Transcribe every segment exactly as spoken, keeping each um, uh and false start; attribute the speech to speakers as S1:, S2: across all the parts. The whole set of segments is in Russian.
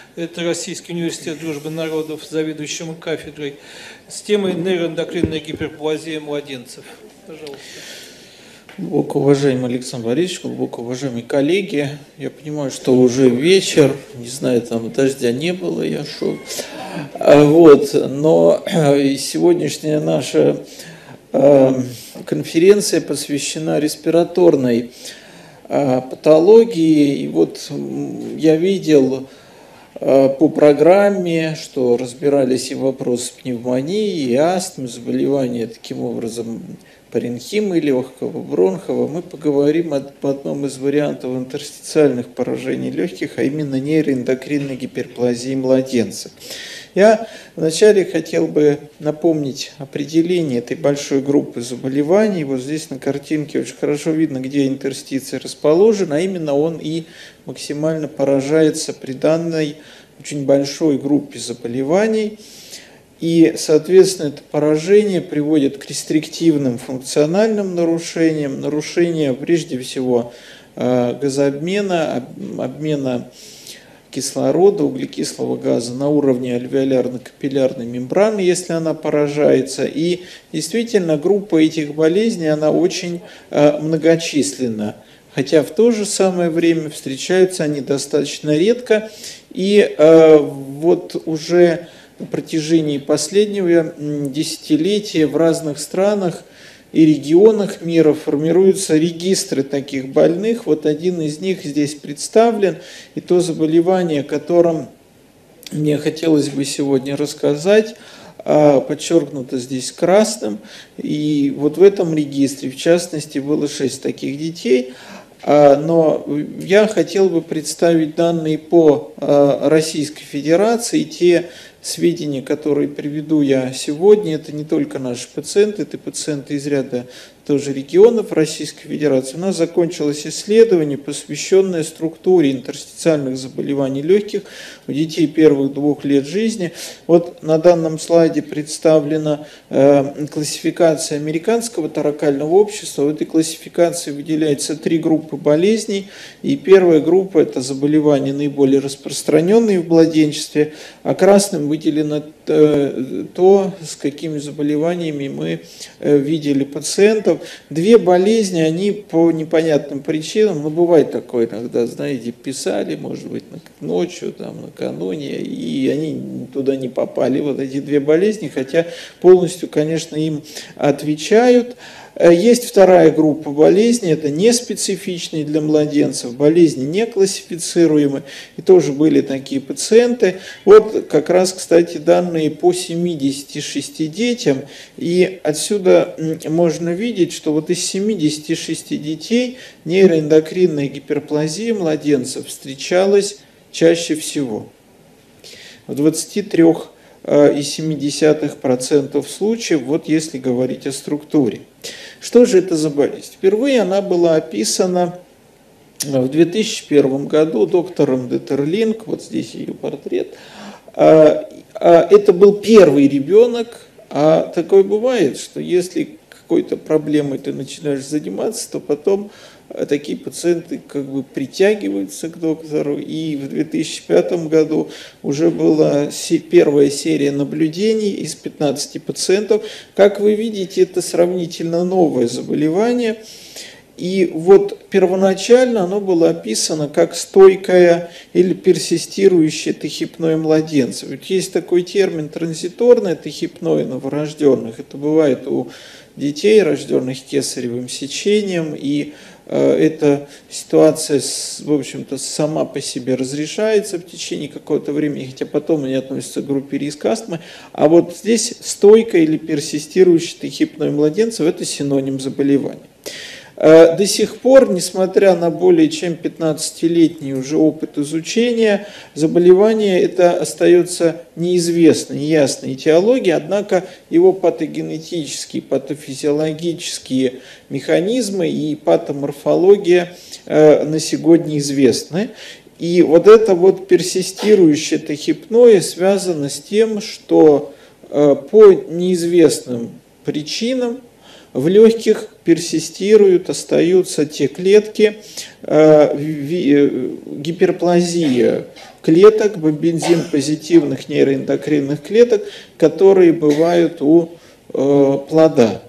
S1: это Российский университет дружбы народов, заведующему кафедрой, с темой нейроэндокринная гиперплазия младенцев. Пожалуйста.
S2: Глубоко уважаемый Александр Борисович, глубоко уважаемые коллеги, я понимаю, что уже вечер, не знаю, там дождя не было, я шел, вот, но сегодняшняя наша конференция посвящена респираторной патологии, и вот я видел по программе, что разбирались и вопросы пневмонии, и астмы, заболевания таким образом паренхимы, легкого, бронхового. Мы поговорим об одном из вариантов интерстициальных поражений легких, а именно нейроэндокринной гиперплазии младенца. Я вначале хотел бы напомнить определение этой большой группы заболеваний. Вот здесь на картинке очень хорошо видно, где интерстиция расположена, а именно он и максимально поражается при данной очень большой группе заболеваний. И, соответственно, это поражение приводит к рестриктивным функциональным нарушениям, нарушения прежде всего газообмена, обмена кислорода, углекислого газа на уровне альвеолярно-капиллярной мембраны, если она поражается. И действительно, группа этих болезней, она очень многочисленна. Хотя в то же самое время встречаются они достаточно редко. И вот уже на протяжении последнего десятилетия в разных странах и регионах мира формируются регистры таких больных. Вот один из них здесь представлен. И то заболевание, о котором мне хотелось бы сегодня рассказать, подчеркнуто здесь красным. И вот в этом регистре, в частности, было шесть таких детей. Но я хотел бы представить данные по Российской Федерации, те сведения, которые приведу я сегодня, это не только наши пациенты, это пациенты из ряда тоже регионов Российской Федерации. У нас закончилось исследование, посвященное структуре интерстициальных заболеваний легких у детей первых двух лет жизни. Вот на данном слайде представлена э, классификация Американского торакального общества. В этой классификации выделяется три группы болезней. И первая группа – это заболевания наиболее распространенные в младенчестве, а красным выделено э, то, с какими заболеваниями мы э, видели пациентов. Две болезни, они по непонятным причинам, ну бывает такое иногда, знаете, писали, может быть, ночью, там, накануне, и они туда не попали, вот эти две болезни, хотя полностью, конечно, им отвечают. Есть вторая группа болезней, это неспецифичные для младенцев, болезни не классифицируемые, и тоже были такие пациенты. Вот как раз, кстати, данные по семидесяти шести детям, и отсюда можно видеть, что вот из семидесяти шести детей нейроэндокринная гиперплазия младенцев встречалась чаще всего. В двадцати трёх целых семи десятых процента случаев, вот если говорить о структуре. Что же это за болезнь? Впервые она была описана в две тысячи первом году доктором Детерлинг, вот здесь ее портрет. Это был первый ребенок, а такое бывает, что если какой-то проблемой ты начинаешь заниматься, то потом такие пациенты как бы притягиваются к доктору, и в две тысячи пятом году уже была первая серия наблюдений из пятнадцати пациентов. Как вы видите, это сравнительно новое заболевание, и вот первоначально оно было описано как стойкое или персистирующее тахипноя младенцев. Ведь есть такой термин транзиторное тахипноя новорожденных, это бывает у детей, рожденных кесаревым сечением, и эта ситуация, в общем-то, сама по себе разрешается в течение какого-то времени, хотя потом они относятся к группе риск астмы. А вот здесь стойкое или персистирующее тахипноя младенцев – это синоним заболевания. До сих пор, несмотря на более чем пятнадцатилетний уже опыт изучения, заболевание это остается неизвестной, неясной этиологией, однако его патогенетические, патофизиологические механизмы и патоморфология на сегодня известны. И вот это вот персистирующее тахипноя связано с тем, что по неизвестным причинам в легких персистируют, остаются те клетки, гиперплазия клеток, бензин-позитивных нейроэндокринных клеток, которые бывают у плода.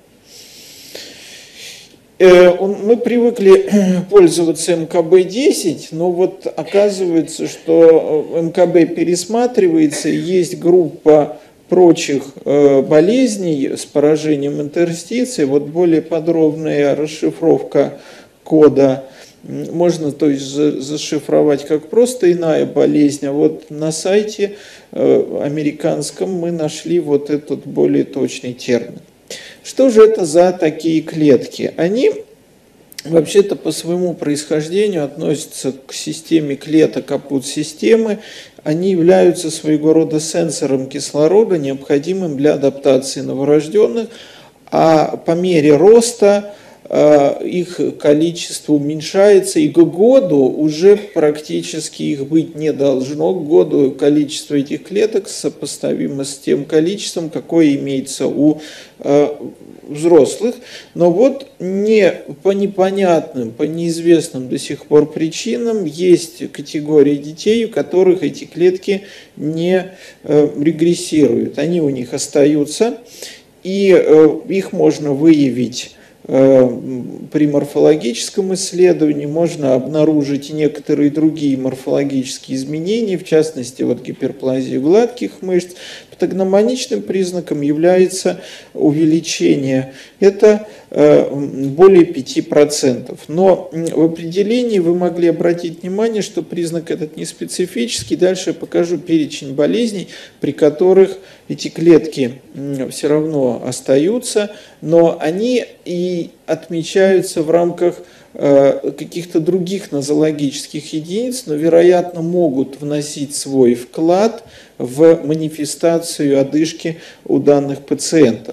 S2: Мы привыкли пользоваться эм ка бэ десять, но вот оказывается, что эм ка бэ пересматривается, и есть группа прочих болезней с поражением интерстиций. Вот более подробная расшифровка кода можно, то есть, зашифровать как просто иная болезнь, а вот на сайте американском мы нашли вот этот более точный термин. Что же это за такие клетки? Они вообще-то по своему происхождению относятся к системе клеток капут-системы. Они являются своего рода сенсором кислорода, необходимым для адаптации новорожденных, а по мере роста их количество уменьшается, и к году уже практически их быть не должно. К году количество этих клеток сопоставимо с тем количеством, какое имеется у взрослых. Но вот не, по непонятным, по неизвестным до сих пор причинам есть категории детей, у которых эти клетки не регрессируют. Они у них остаются, и их можно выявить при морфологическом исследовании, можно обнаружить некоторые другие морфологические изменения, в частности, вот гиперплазию гладких мышц. Патогномоничным признаком является увеличение. Это более пяти процентов. Но в определении вы могли обратить внимание, что признак этот не специфический. Дальше я покажу перечень болезней, при которых эти клетки все равно остаются, но они и отмечаются в рамках каких-то других нозологических единиц, но, вероятно, могут вносить свой вклад в манифестацию одышки у данных пациентов.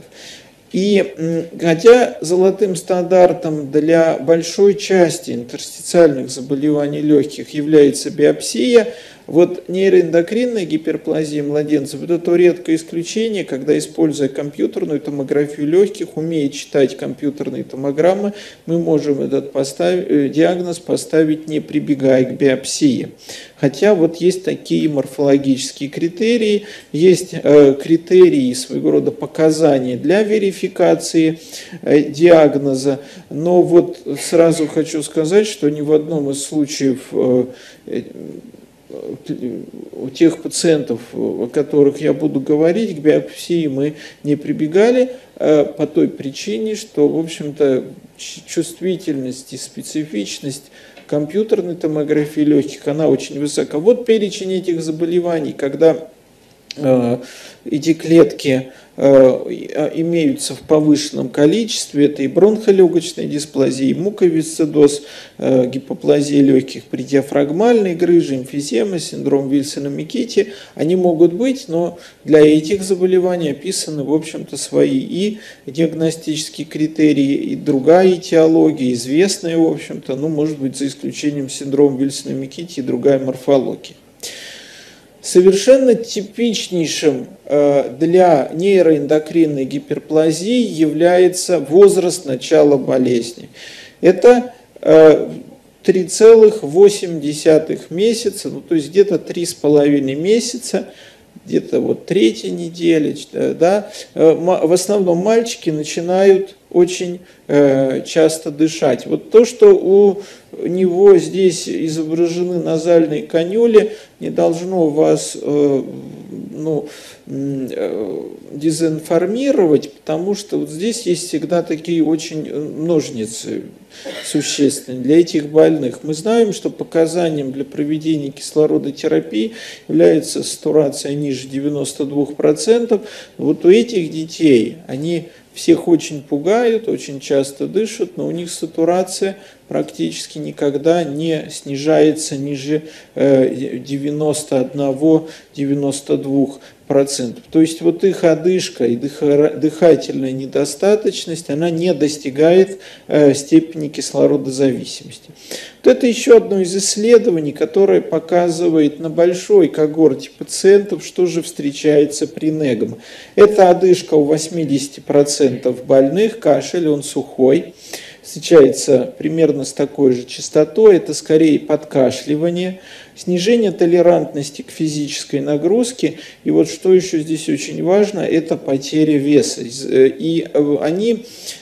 S2: И хотя золотым стандартом для большой части интерстициальных заболеваний легких является биопсия, вот нейроэндокринная гиперплазия младенцев – это то редкое исключение, когда, используя компьютерную томографию легких, умея читать компьютерные томограммы, мы можем этот поставить, диагноз поставить, не прибегая к биопсии. Хотя вот есть такие морфологические критерии, есть э, критерии, своего рода показания для верификации э, диагноза, но вот сразу хочу сказать, что ни в одном из случаев э, у тех пациентов, о которых я буду говорить, к биопсии мы не прибегали по той причине, что, в общем-то, чувствительность и специфичность компьютерной томографии легких, она очень высока. Вот перечень этих заболеваний, когда эти клетки имеются в повышенном количестве. Это и бронхолегочная дисплазия, и муковисцидоз, гипоплазия легких при диафрагмальной грыже, эмфизема, синдром Вильсона-Микити. Они могут быть, но для этих заболеваний описаны, в общем-то, свои и диагностические критерии, и другая этиология, известная, в общем-то, ну, может быть, за исключением синдрома Вильсона-Микити и другая морфология. Совершенно типичнейшим для нейроэндокринной гиперплазии является возраст начала болезни. Это три целых восемь десятых месяца, ну, то есть где-то три с половиной месяца, где-то вот третья неделя, да, в основном мальчики начинают очень часто дышать. Вот то, что у него здесь изображены назальные канюли, не должно вас ну, дезинформировать, потому что вот здесь есть всегда такие очень ножницы существенные для этих больных. Мы знаем, что показанием для проведения кислородотерапии является сатурация ниже девяноста двух процентов. Вот у этих детей они всех очень пугают, очень часто дышат, но у них сатурация практически никогда не снижается ниже девяноста одного — девяноста двух процентов. То есть вот их одышка и дыхательная недостаточность, она не достигает э, степени кислородозависимости. Вот это еще одно из исследований, которое показывает на большой когорте пациентов, что же встречается при НЭГМ. Это одышка у восьмидесяти процентов больных, кашель, он сухой. Встречается примерно с такой же частотой, это скорее подкашливание, снижение толерантности к физической нагрузке, и вот что еще здесь очень важно, это потеря веса. И они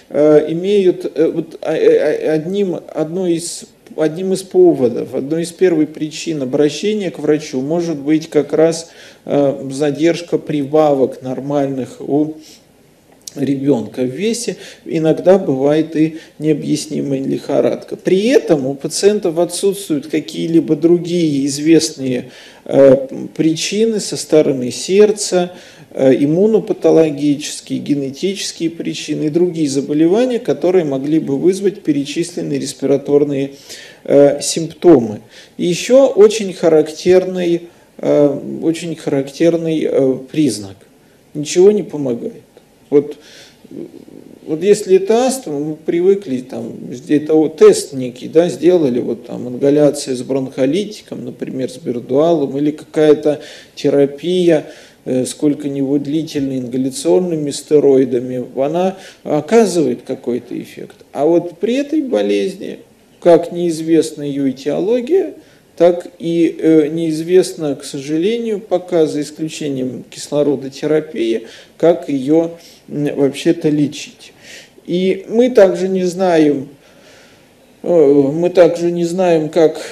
S2: имеют вот одним, одной из, одним из поводов, одной из первых причин обращения к врачу может быть как раз задержка прибавок нормальных у ребенка в весе, иногда бывает и необъяснимая лихорадка. При этом у пациентов отсутствуют какие-либо другие известные э, причины со стороны сердца, э, иммунопатологические, генетические причины и другие заболевания, которые могли бы вызвать перечисленные респираторные э, симптомы. И еще очень характерный, э, очень характерный э, признак. Ничего не помогает. Вот, вот если это астма, мы привыкли, там, это вот тест некий, да, сделали, вот там ингаляция с бронхолитиком, например, с бердуалом, или какая-то терапия, э, сколько-нибудь длительной ингаляционными стероидами, она оказывает какой-то эффект. А вот при этой болезни, как неизвестна ее этиология, так и э, неизвестно, к сожалению, пока, за исключением кислородотерапии, как ее э, вообще-то лечить. И мы также не знаем, э, мы также не знаем, как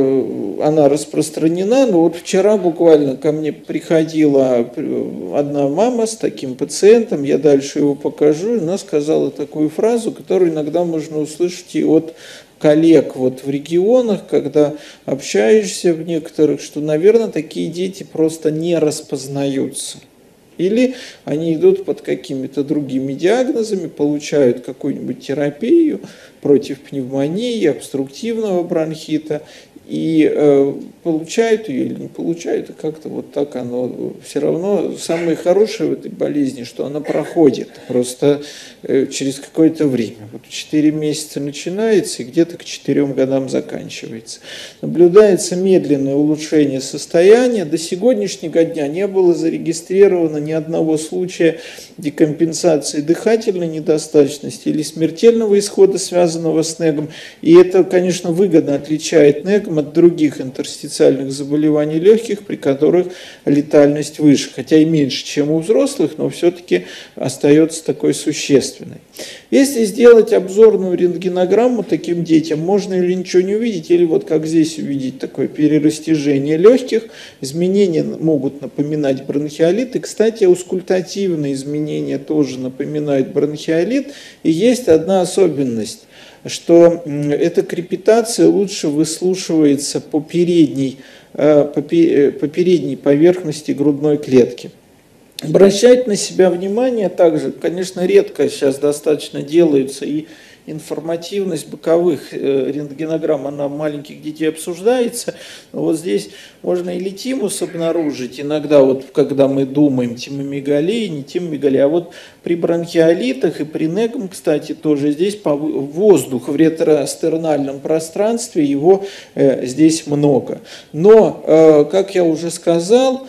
S2: э, она распространена, но вот вчера буквально ко мне приходила одна мама с таким пациентом, я дальше его покажу, и она сказала такую фразу, которую иногда можно услышать и от коллег вот в регионах, когда общаешься в некоторых, что, наверное, такие дети просто не распознаются. Или они идут под какими-то другими диагнозами, получают какую-нибудь терапию против пневмонии, обструктивного бронхита, и э, получают ее или не получают, и как-то вот так оно все равно. Самое хорошее в этой болезни, что она проходит просто э, через какое-то время. Вот четыре месяца начинается и где-то к четырем годам заканчивается. Наблюдается медленное улучшение состояния. До сегодняшнего дня не было зарегистрировано ни одного случая декомпенсации дыхательной недостаточности или смертельного исхода, связанного с НЭГом. И это, конечно, выгодно отличает НЭГ от других интерстициальных заболеваний легких, при которых летальность выше, хотя и меньше, чем у взрослых, но все-таки остается такой существенной. Если сделать обзорную рентгенограмму таким детям, можно или ничего не увидеть, или вот как здесь увидеть такое перерастяжение легких, изменения могут напоминать бронхиолит, и, кстати, аускультативные изменения тоже напоминают бронхиолит, и есть одна особенность, что эта крепитация лучше выслушивается по передней, по передней поверхности грудной клетки. Обращать на себя внимание также, конечно, редко сейчас достаточно делается, и информативность боковых рентгенограмм, она маленьких детей обсуждается, но вот здесь можно и литимус обнаружить, иногда вот когда мы думаем тимомегалия, не тимомегалия, а вот при бронхиолитах и при НЭГМ, кстати, тоже здесь воздух в ретростернальном пространстве, его здесь много. Но, как я уже сказал,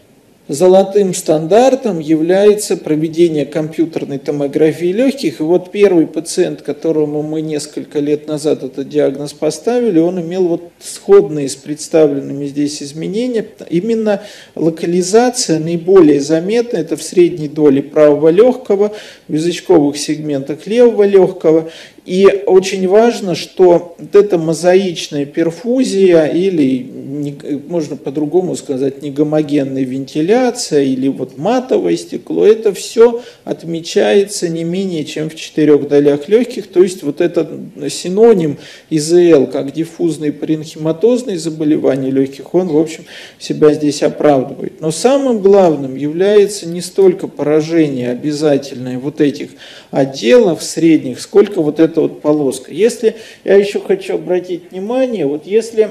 S2: золотым стандартом является проведение компьютерной томографии легких. И вот первый пациент, которому мы несколько лет назад этот диагноз поставили, он имел вот сходные с представленными здесь изменения. Именно локализация наиболее заметна, это в средней доле правого легкого, в язычковых сегментах левого легкого. И очень важно, что вот эта мозаичная перфузия, или можно по-другому сказать, негомогенная вентиляция, или вот матовое стекло, это все отмечается не менее чем в четырех долях легких, то есть вот этот синоним ИЗЛ, как диффузные паренхиматозные заболевания легких, он, в общем, себя здесь оправдывает. Но самым главным является не столько поражение обязательное вот этих отделов средних, сколько вот эта вот полоска. Если, я еще хочу обратить внимание, вот если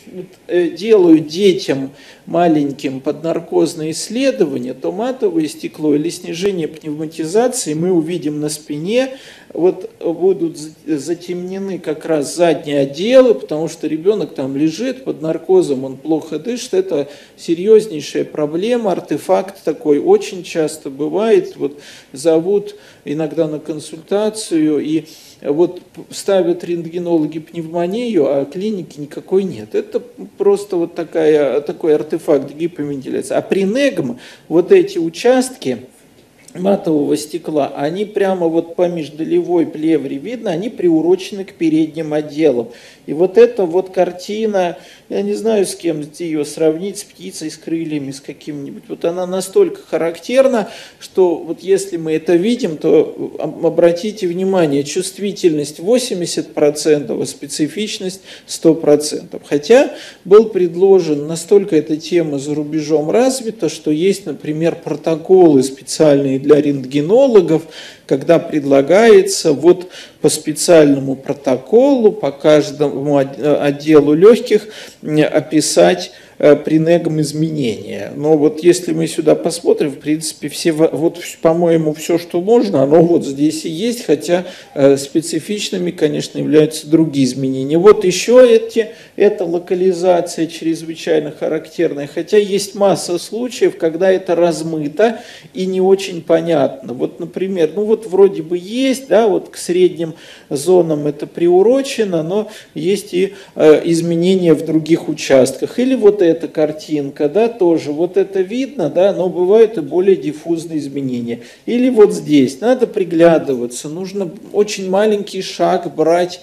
S2: делают детям маленьким поднаркозные исследования, то матовое стекло или снижение пневматизации мы увидим на спине. Вот будут затемнены как раз задние отделы, потому что ребенок там лежит под наркозом, он плохо дышит. Это серьезнейшая проблема, артефакт такой очень часто бывает. Вот зовут иногда на консультацию, и вот ставят рентгенологи пневмонию, а клиники никакой нет. Это просто вот такая, такой артефакт гиповентиляции. А при НЕГМ вот эти участки матового стекла, они прямо вот по междолевой плевре видно, они приурочены к передним отделам. И вот эта вот картина, я не знаю, с кем ее сравнить, с птицей, с крыльями, с каким-нибудь. Вот она настолько характерна, что вот если мы это видим, то обратите внимание, чувствительность восемьдесят процентов, а специфичность сто процентов. Хотя был предложен, настолько эта тема за рубежом развита, что есть, например, протоколы специальные для рентгенологов, когда предлагается вот по специальному протоколу, по каждому отделу легких описать при НЕГМ изменения. Но вот если мы сюда посмотрим, в принципе, все, вот, по-моему, все, что можно, оно вот здесь и есть, хотя специфичными, конечно, являются другие изменения. Вот еще эти, эта локализация чрезвычайно характерная, хотя есть масса случаев, когда это размыто и не очень понятно. Вот, например, ну вот вроде бы есть, да, вот к средним зонам это приурочено, но есть и э, изменения в других участках. Или вот эта картинка, да, тоже, вот это видно, да, но бывают и более диффузные изменения. Или вот здесь, надо приглядываться, нужно очень маленький шаг брать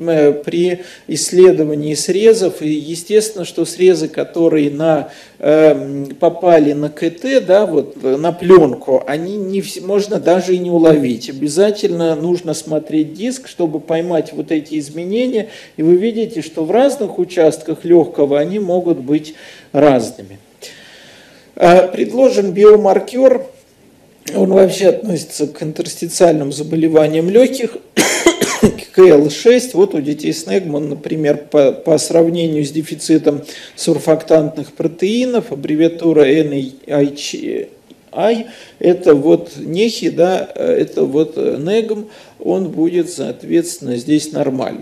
S2: при исследовании срезов, и естественно, что срезы, которые на, э, попали на КТ, да, вот, на пленку, они не, можно даже и не уловить. Обязательно нужно смотреть диск, чтобы поймать вот эти изменения, и вы видите, что в разных участках легкого они могут быть разными. Предложен биомаркер, он вообще относится к интерстициальным заболеваниям легких, ка эл шесть, вот у детей с НЕГМ, он, например, по, по сравнению с дефицитом сурфактантных протеинов, аббревиатура эн ай ай, это вот НЕХИ, да, это вот НЕГМ, он будет, соответственно, здесь нормально.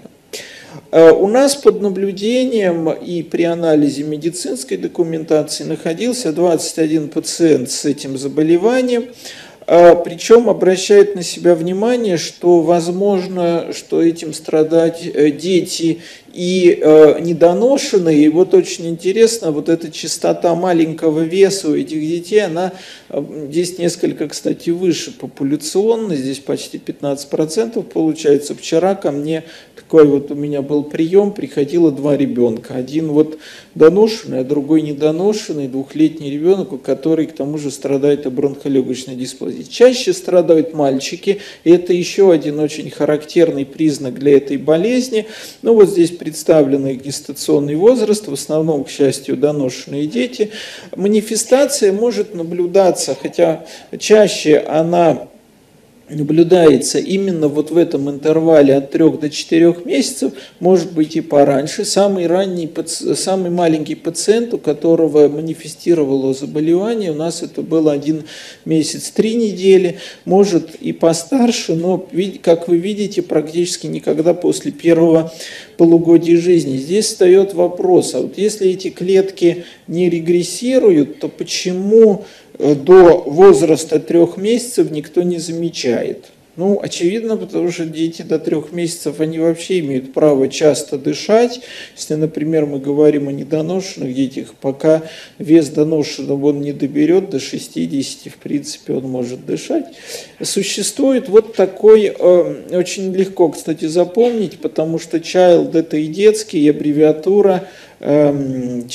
S2: У нас под наблюдением и при анализе медицинской документации находился двадцать один пациент с этим заболеванием. Причем обращает на себя внимание, что возможно, что этим страдать дети и недоношенные. И вот очень интересно, вот эта частота маленького веса у этих детей, она здесь несколько, кстати, выше популяционно, здесь почти пятнадцать процентов получается. Вчера ко мне такой вот у меня был прием, приходило два ребенка. Один вот доношенный, а другой недоношенный, двухлетний ребенок, который к тому же страдает от бронхолегочной дисплазии. Чаще страдают мальчики, и это еще один очень характерный признак для этой болезни. Ну вот здесь представленный гестационный возраст, в основном, к счастью, доношенные дети. Манифестация может наблюдаться, хотя чаще она наблюдается именно вот в этом интервале от трёх до четырёх месяцев, может быть и пораньше. Самый ранний, самый маленький пациент, у которого манифестировало заболевание, у нас это был один месяц, три недели, может и постарше, но, как вы видите, практически никогда после первого полугодия жизни. Здесь встает вопрос, а вот если эти клетки не регрессируют, то почему до возраста трех месяцев никто не замечает? Ну, очевидно, потому что дети до трех месяцев, они вообще имеют право часто дышать. Если, например, мы говорим о недоношенных детях, пока вес доношенного он не доберет до шестидесяти, в принципе, он может дышать. Существует вот такой, э, очень легко, кстати, запомнить, потому что child это и детский, и аббревиатура Child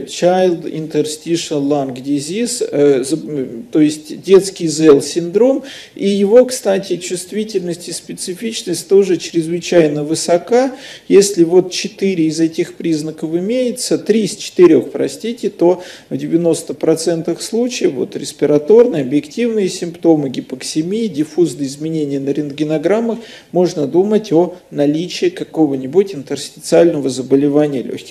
S2: Interstitial Lung Disease, то есть детский ЗЭЛ-синдром, и его, кстати, чувствительность и специфичность тоже чрезвычайно высока. Если вот четыре из этих признаков имеется, три из четырех, простите, то в девяноста процентах случаев вот респираторные, объективные симптомы, гипоксемии, диффузные изменения на рентгенограммах, можно думать о наличии какого-нибудь интерстициального заболевания легких. Как же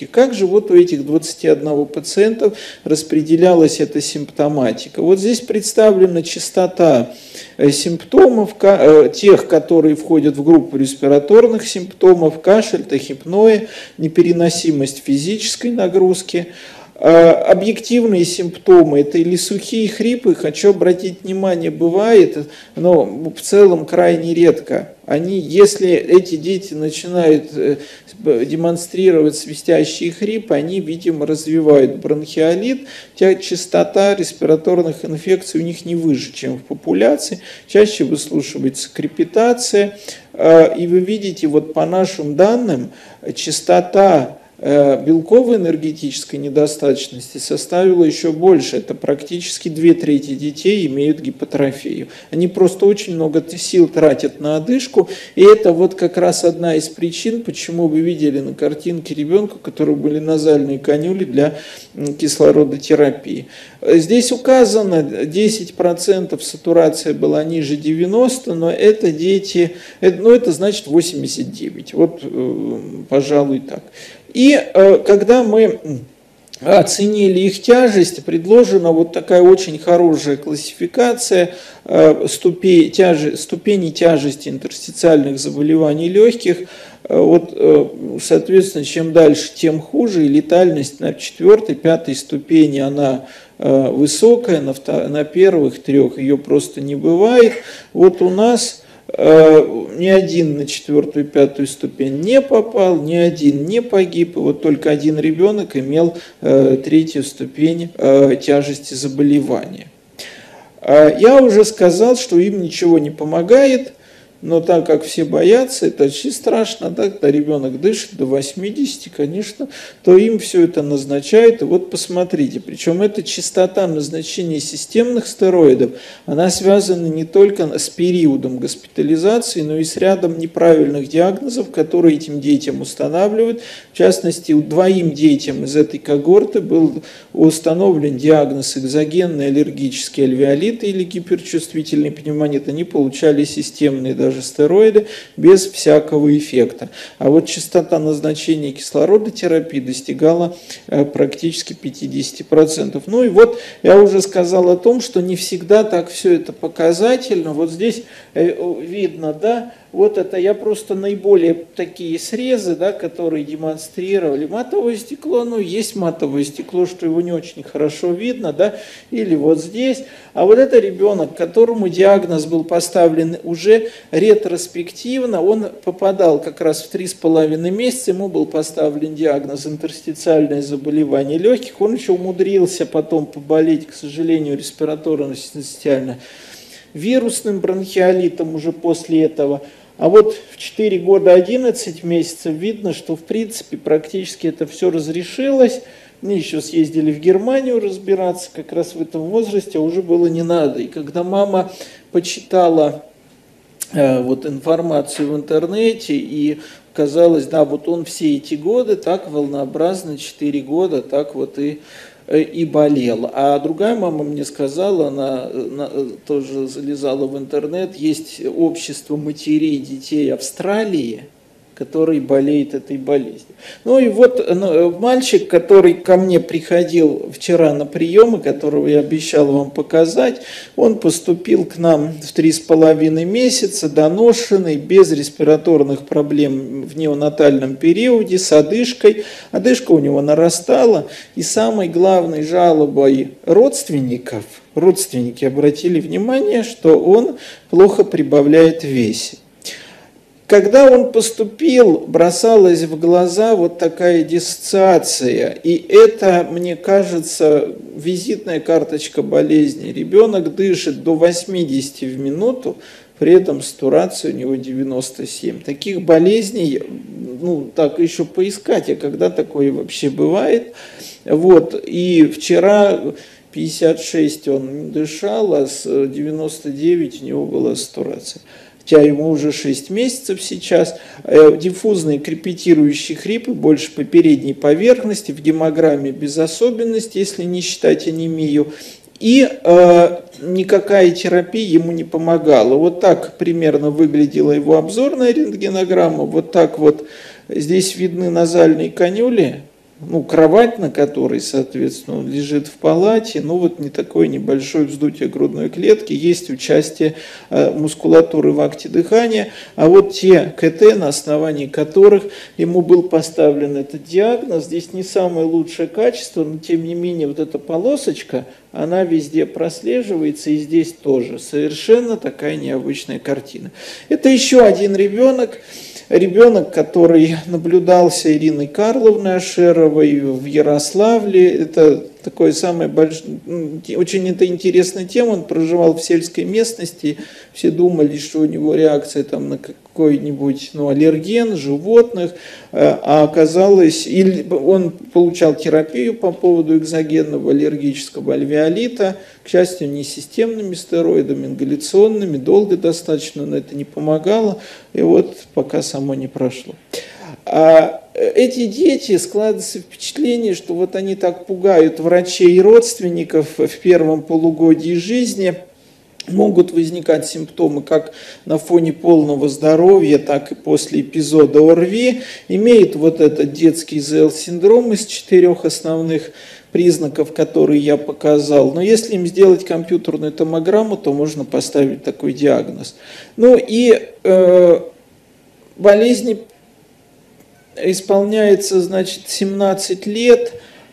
S2: вот у этих двадцати одного пациентов распределялась эта симптоматика. Вот здесь представлена частота симптомов, тех, которые входят в группу респираторных симптомов, кашель, тахипноэ, непереносимость физической нагрузки. Объективные симптомы – это или сухие хрипы, хочу обратить внимание, бывает, но в целом крайне редко. Они, если эти дети начинают демонстрировать свистящие хрипы, они, видимо, развивают бронхиолит, частота респираторных инфекций у них не выше, чем в популяции, чаще выслушивается крепитация, и вы видите, вот по нашим данным, частота белковой энергетической недостаточности составила еще больше. Это практически две трети детей имеют гипотрофию. Они просто очень много сил тратят на одышку, и это вот как раз одна из причин, почему вы видели на картинке ребенка, у которого были назальные канюли для кислородотерапии. Здесь указано десять процентов сатурация была ниже девяноста, но это дети, ну это значит восемьдесят девять. Вот, пожалуй, так. И э, когда мы оценили их тяжесть, предложена вот такая очень хорошая классификация э, ступени, тяжи, ступени тяжести интерстициальных заболеваний легких. Э, вот, э, соответственно, чем дальше, тем хуже, и летальность на четвертой, пятой ступени она э, высокая, на, втор- на первых трех ее просто не бывает. Вот у нас ни один на четвертую, пятую ступень не попал, ни один не погиб, и вот только один ребенок имел э, третью ступень э, тяжести заболевания. Я уже сказал, что им ничего не помогает, но так как все боятся, это очень страшно, да, когда ребенок дышит до восьмидесяти, конечно, то им все это назначают. И вот посмотрите, причем эта частота назначения системных стероидов, она связана не только с периодом госпитализации, но и с рядом неправильных диагнозов, которые этим детям устанавливают. В частности, у двоим детям из этой когорты был установлен диагноз экзогенный аллергический альвеолит или гиперчувствительный пневмонит. Они получали системные даже стероиды без всякого эффекта. А вот частота назначения кислородотерапии достигала практически пятьдесят процентов. Ну и вот я уже сказал о том, что не всегда так все это показательно. Вот здесь видно, да, вот это я просто наиболее такие срезы, да, которые демонстрировали. Матовое стекло, ну есть матовое стекло, что его не очень хорошо видно, да, или вот здесь. А вот это ребенок, которому диагноз был поставлен уже ретроспективно, он попадал как раз в три с половиной месяца, ему был поставлен диагноз интерстициальное заболевание легких, он еще умудрился потом поболеть, к сожалению, респираторно-синцитиально вирусным бронхиолитом уже после этого. А вот в четыре года одиннадцать месяцев видно, что в принципе практически это все разрешилось. Мы еще съездили в Германию разбираться как раз в этом возрасте, а уже было не надо. И когда мама почитала э, вот информацию в интернете, и казалось, да, вот он все эти годы так волнообразно, четыре года, так вот и и болел. А другая мама мне сказала, она, она тоже залезала в интернет, есть общество матерей детей Австралии, который болеет этой болезнью. Ну и вот ну, мальчик, который ко мне приходил вчера на прием, и которого я обещал вам показать, он поступил к нам в три с половиной месяца, доношенный, без респираторных проблем в неонатальном периоде, с одышкой. Одышка у него нарастала, и самой главной жалобой родственников, родственники обратили внимание, что он плохо прибавляет в весе. Когда он поступил, бросалась в глаза вот такая диссоциация, и это, мне кажется, визитная карточка болезни. Ребенок дышит до восьмидесяти в минуту, при этом сатурация у него девяносто семь. Таких болезней, ну, так еще поискать, а когда такое вообще бывает. Вот, и вчера пятьдесят шесть он дышал, а с девяноста девяти у него была сатурация. Хотя ему уже шесть месяцев сейчас, диффузные крепитирующие хрипы больше по передней поверхности, в гемограмме без особенностей, если не считать анемию, и э, никакая терапия ему не помогала. Вот так примерно выглядела его обзорная рентгенограмма, вот так вот здесь видны назальные канюли, ну, кровать, на которой, соответственно, он лежит в палате, ну, вот не такое небольшое вздутие грудной клетки, есть участие э, мускулатуры в акте дыхания, а вот те КТ, на основании которых ему был поставлен этот диагноз, здесь не самое лучшее качество, но тем не менее вот эта полосочка, она везде прослеживается, и здесь тоже совершенно такая необычная картина. Это еще один ребенок, ребенок, который наблюдался Ириной Карловной Ашеровой в Ярославле. Это такое самое большое, очень это интересная тема. Он проживал в сельской местности. Все думали, что у него реакция там на какой-нибудь ну, аллерген животных, а оказалось, или он получал терапию по поводу экзогенного аллергического альвеолита, к счастью, не системными стероидами, ингаляционными, долго достаточно, но это не помогало, и вот пока само не прошло. А эти дети, складывается впечатление, что вот они так пугают врачей и родственников в первом полугодии жизни. Могут возникать симптомы как на фоне полного здоровья, так и после эпизода ОРВИ. Имеет вот этот детский ЗЭЛ-синдром из четырех основных признаков, которые я показал. Но если им сделать компьютерную томограмму, то можно поставить такой диагноз. Ну и э, болезни исполняется, значит, семнадцать лет.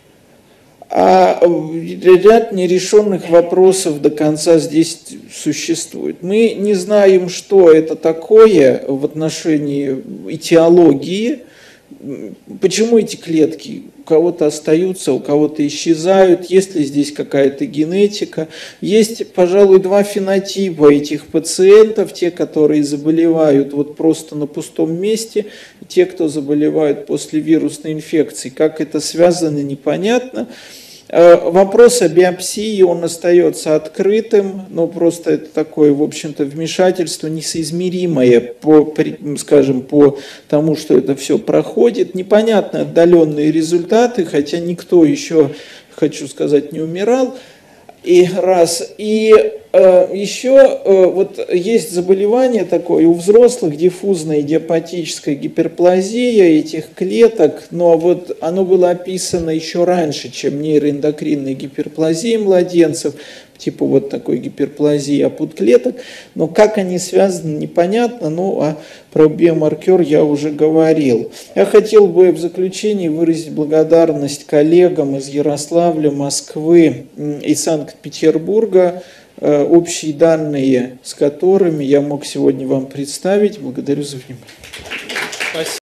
S2: А ряд нерешенных вопросов до конца здесь существует. Мы не знаем, что это такое в отношении этиологии, почему эти клетки у кого-то остаются, у кого-то исчезают, есть ли здесь какая-то генетика. Есть, пожалуй, два фенотипа этих пациентов, те, которые заболевают вот просто на пустом месте, и те, кто заболевают после вирусной инфекции. Как это связано, непонятно. Вопрос о биопсии, он остается открытым, но просто это такое, в общем-то, вмешательство несоизмеримое по, скажем, по тому, что это все проходит. Непонятны отдаленные результаты, хотя никто еще, хочу сказать, не умирал. И раз. И э, еще э, вот есть заболевание такое у взрослых, диффузная идиопатическая гиперплазия этих клеток, но вот оно было описано еще раньше, чем нейроэндокринная гиперплазия младенцев, типа вот такой гиперплазии опут клеток, но как они связаны, непонятно, ну а про биомаркер я уже говорил. Я хотел бы в заключении выразить благодарность коллегам из Ярославля, Москвы и Санкт-Петербурга, общие данные с которыми я мог сегодня вам представить. Благодарю за внимание.